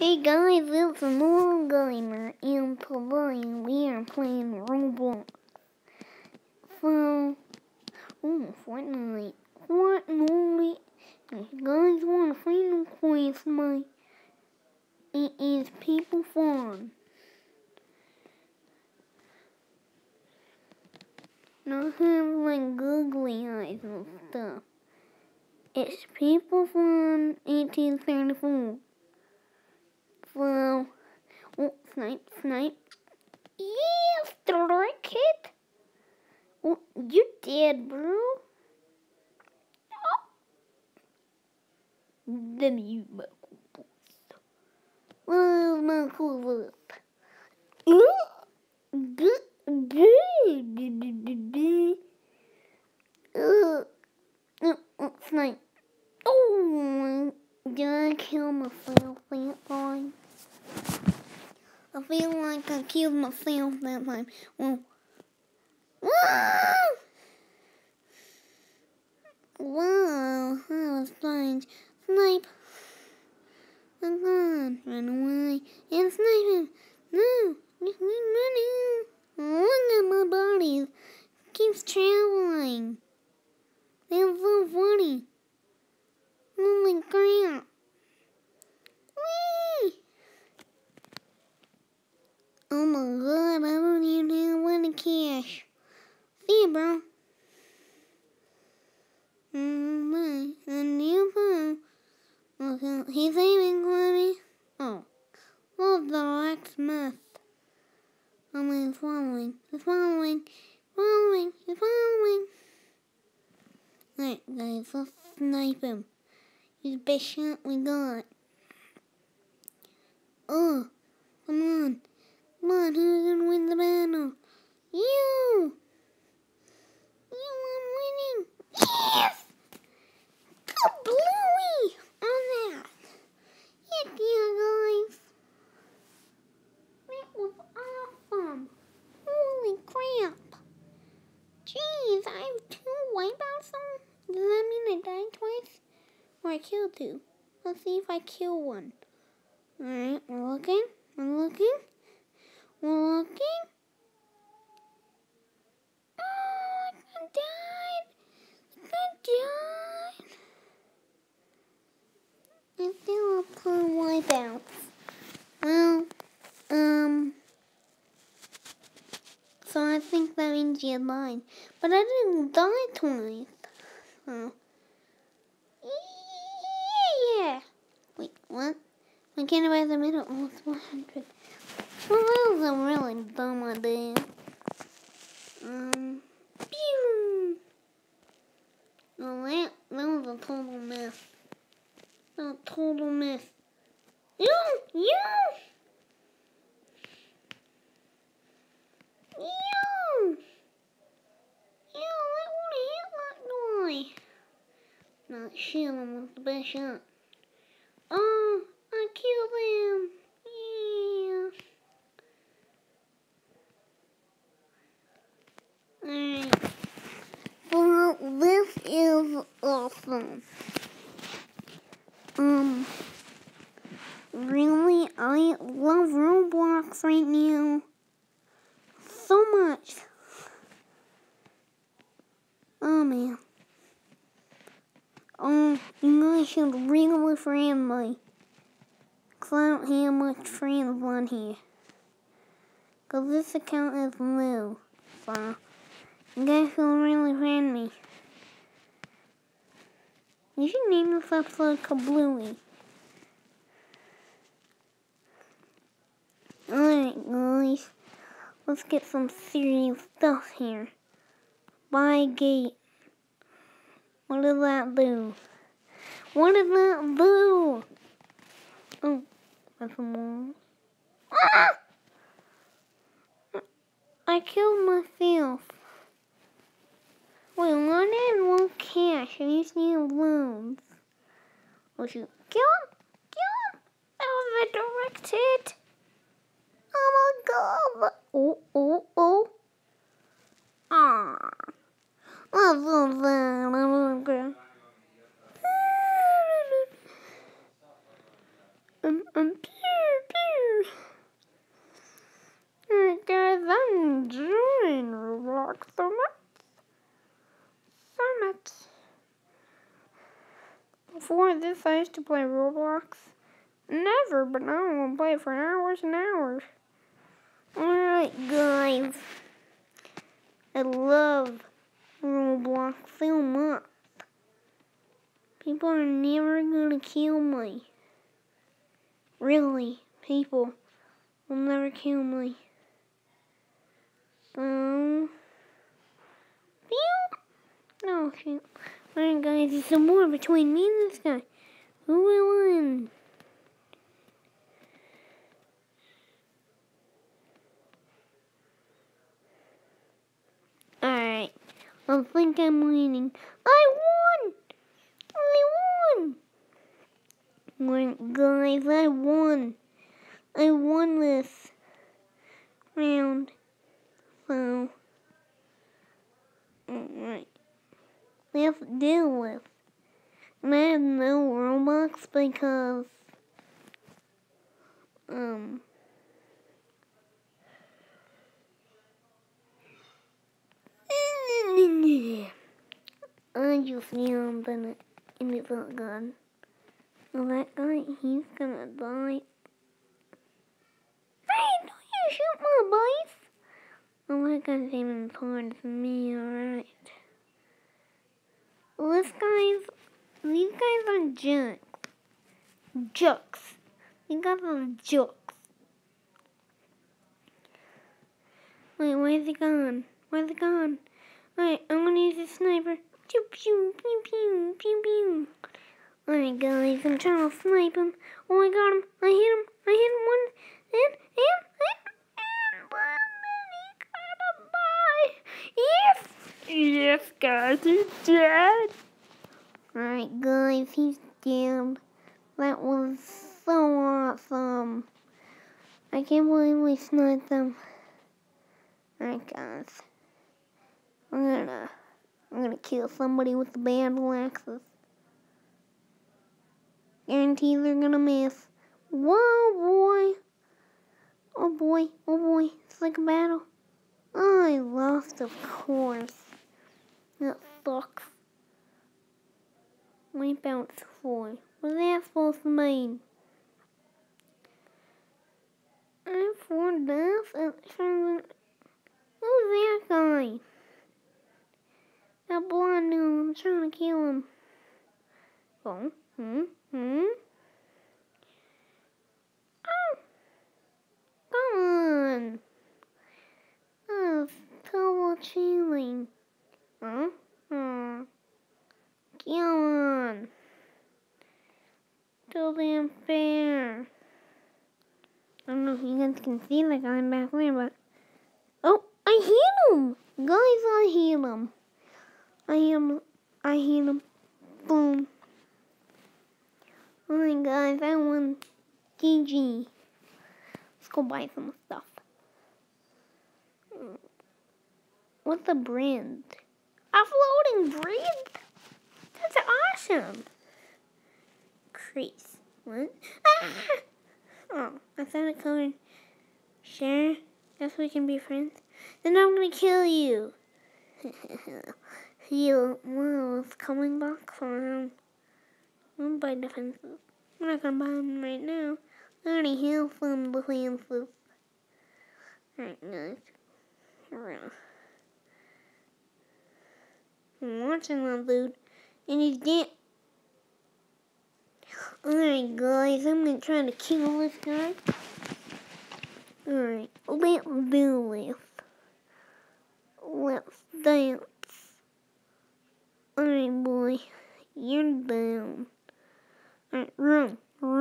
Hey guys, it's Noah Gamer, and today we are playing Roblox. So, Fortnite. If you guys want a friend request, it is People Fun. Not have like googly eyes and stuff. It's People Fun 1834. So, snipe. Yes, strike it. Oh, you dead, bro. The mute buckle. Oh, my cool up. Snipe. Oh, did I kill myself that time? I feel like I killed myself that time. Wow, that was strange. Snipe. Come on, run away and snipe him. No, he's running. Look at my body. It keeps traveling. That's so funny. Holy crap. Whee! Oh my god, I don't even have any cash. See you, bro. A new phone. Okay, he's aiming for me. Oh, the blacksmith. He's following. Alright, guys, let's snipe him. He's the best shot we got. Oh, come on, who's gonna win the battle? You! I'm winning! Yes! Go Bluey! On that! Heck yeah, guys! That was awesome! Holy crap! Jeez, I have 2 wipeouts on? Does that mean I died twice? Or I killed 2? Let's see if I kill 1. Alright, we're looking. Oh, I died! I still have 2 wipeouts. Well, so I think that means you died. But I didn't die twice. Oh. Yeah. Wait, what? I can't buy the middle. Oh, it's 100. Well, that was a really dumb idea. Pew! Well, that was a total mess. You! That would hit that guy. Not sure was the best shot. Oh, I killed him. Yeah. Alright. Well, this is awesome. Really, I love Roblox right now. So much. Oh, man. You guys should really friend me. Because I don't have much friends on here. Because this account is new. So, you guys should really friend me. You should name this episode Kablooey. Alright, guys. Let's get some serious stuff here. Buy gate. What does that do? Oh, that's a wall. Ah! I killed myself. Wait, one and 1 cash. I used to use balloons. Oh shoot. Kill him! That was a direct hit. Oh my god. Oh. Ah. I'm so sad. I'm gonna cry. Before this, I used to play Roblox. Never, but now I'm gonna play it for hours and hours. Alright, guys. I love Roblox so much. People are never gonna kill me. Really, people will never kill me. So, no, shoot. Alright, guys, there's some more between me and this guy. Who will win? Alright, I think I'm winning. I won! Alright, guys, I won. I won this round. So, alright. We have to deal with. And I have no Robux because, I just yelled and it felt good. Well, that guy, he's gonna die. Hey, don't you shoot my boys! Well, that guy's aiming towards me, alright. Well, these guys are jokes. These guys are jokes. Wait, where's he gone? Alright, I'm gonna use a sniper. Pew, pew, pew, pew, pew, pew. Alright, guys, I'm trying to snipe him. Oh, I got him. I hit him one. And he gotta die. Yes, guys, he's dead. Alright, guys, he's dead. That was so awesome. I can't believe we sniped them. Alright, guys. I'm gonna kill somebody with the battle axes. Guarantee they're gonna miss. Whoa, boy. Oh boy. It's like a battle. Oh, I lost, of course. That sucks. Wipe out 4. What's that supposed to mean? I'm 4 deaths. Who's that guy? That blonde dude. I'm trying to kill him. Oh, Oh, come on. Oh, double cheating. Come on. Too damn fair. I don't know if you guys can see the guy back there, but... Oh, I hit him! Guys, I hit him. Boom. Alright, guys, I won. GG. Let's go buy some stuff. What's the brand? A floating brand? That's awesome. Crease. What? Ah! Oh, I thought it covered. Sure. Guess we can be friends. Then I'm gonna kill you. You was coming back for him. I'm buy defensive. I'm not gonna buy them right now. I already have some defensive. Alright, guys. I'm watching that dude. And he's dead. Alright, guys. I'm gonna try to kill this guy. Alright, let's do this. Let's dance. Alright, boy. You're down. Alright, run.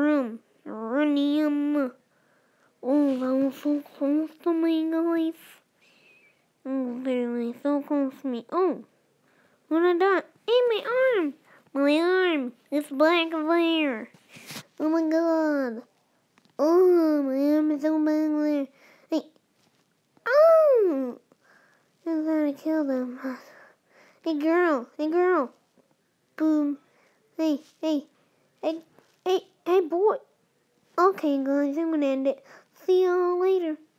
Oh, that was so close to me, guys. Oh, literally so close to me. Oh, what I got? Hey, my arm. It's black there. Oh my god. Oh, my arm is so bad there. Hey. Oh! I gotta kill them. Hey, girl. Boom. Hey, boy. Okay, guys, I'm gonna end it. See y'all later.